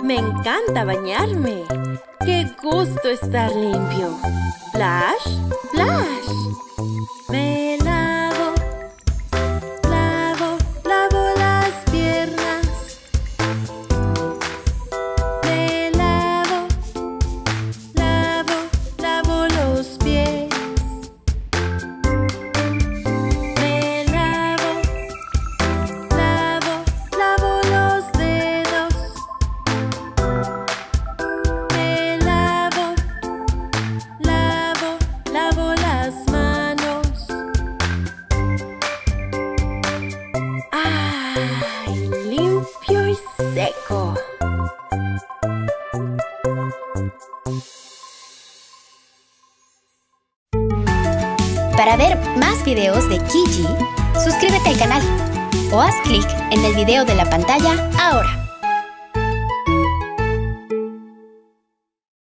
Me encanta bañarme. ¡Qué gusto estar limpio! Splash, splash. Me lavo, lavo, lavo las piernas. Me lavo, lavo, lavo los pies. Me lavo, lavo, lavo los dedos. Me lavo, lavo, lavo las manos. ¡Ay! Limpio y seco. Para ver más videos de Kiji, suscríbete al canal o haz clic en el video de la pantalla ahora.